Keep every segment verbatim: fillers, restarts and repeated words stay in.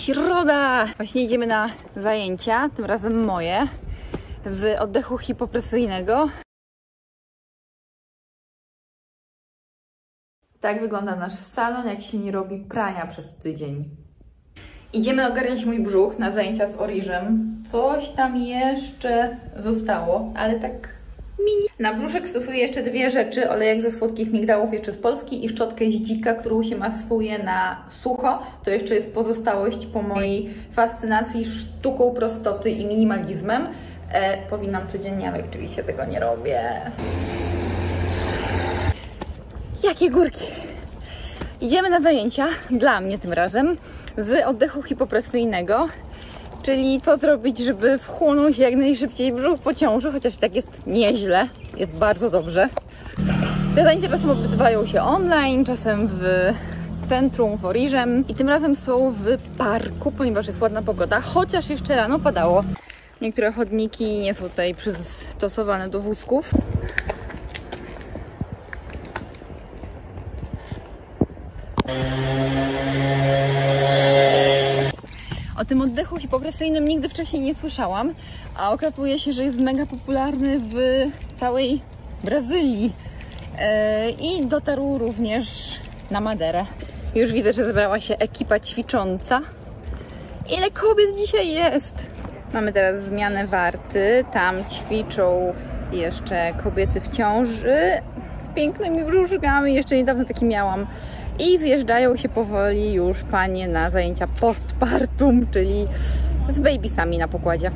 Środa! Właśnie idziemy na zajęcia, tym razem moje, z oddechu hipopresyjnego. Tak wygląda nasz salon, jak się nie robi prania przez tydzień. Idziemy ogarniać mój brzuch na zajęcia z Oriżem. Coś tam jeszcze zostało, ale tak mini. Na brzuszek stosuję jeszcze dwie rzeczy. Olejek ze słodkich migdałów jeszcze z Polski i szczotkę z dzika, którą się masuje na sucho. To jeszcze jest pozostałość po mojej fascynacji sztuką prostoty i minimalizmem. E, powinnam codziennie, ale oczywiście tego nie robię. Jakie górki! Idziemy na zajęcia, dla mnie tym razem, z oddechu hipopresyjnego, czyli co zrobić, żeby wchłonąć jak najszybciej brzuch po ciąży, chociaż tak jest nieźle, jest bardzo dobrze. Te zajęcia czasem odbywają się online, czasem w centrum, w Oriżem i tym razem są w parku, ponieważ jest ładna pogoda, chociaż jeszcze rano padało. Niektóre chodniki nie są tutaj przystosowane do wózków. O tym oddechu hipopresyjnym nigdy wcześniej nie słyszałam, a okazuje się, że jest mega popularny w całej Brazylii yy, i dotarł również na Maderę. Już widzę, że zebrała się ekipa ćwicząca. Ile kobiet dzisiaj jest? Mamy teraz zmianę warty, tam ćwiczą jeszcze kobiety w ciąży z pięknymi brzuszkami, jeszcze niedawno taki miałam. I zjeżdżają się powoli już panie na zajęcia postpartum, czyli z babysami na pokładzie.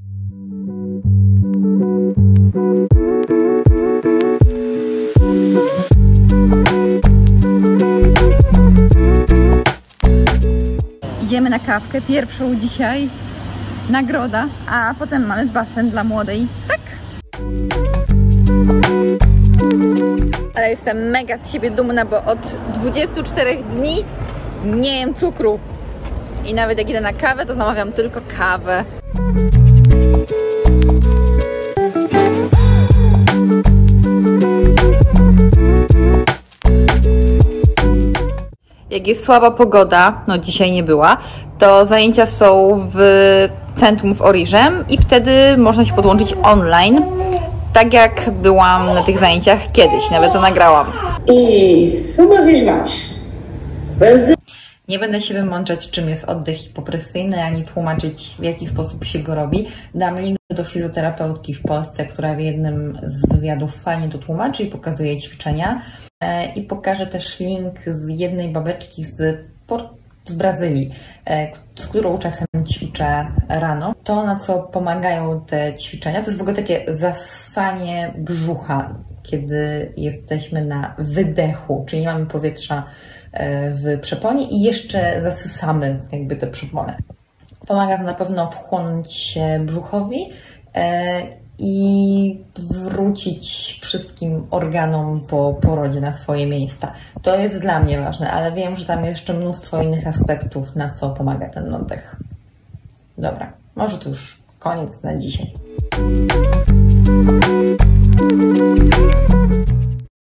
Idziemy na kawkę, pierwszą dzisiaj, nagroda, a potem mamy basen dla młodej, tak? Ale jestem mega z siebie dumna, bo od dwudziestu czterech dni nie jem cukru. I nawet jak idę na kawę, to zamawiam tylko kawę. Jak jest słaba pogoda, no dzisiaj nie była, to zajęcia są w centrum w Oriżem i wtedy można się podłączyć online. Tak jak byłam na tych zajęciach kiedyś, nawet to nagrałam. I nie będę się wymączać, czym jest oddech hipopresyjny, ani tłumaczyć, w jaki sposób się go robi. Dam link do fizjoterapeutki w Polsce, która w jednym z wywiadów fajnie to tłumaczy i pokazuje ćwiczenia. I pokażę też link z jednej babeczki z Portugalii, z Brazylii, z którą czasem ćwiczę rano. To, na co pomagają te ćwiczenia, to jest w ogóle takie zassanie brzucha, kiedy jesteśmy na wydechu, czyli nie mamy powietrza w przeponie i jeszcze zasysamy jakby te przepony. Pomaga to na pewno wchłonąć się brzuchowi i wrócić wszystkim organom po porodzie na swoje miejsca. To jest dla mnie ważne, ale wiem, że tam jest jeszcze mnóstwo innych aspektów, na co pomaga ten oddech. Dobra, może to już koniec na dzisiaj.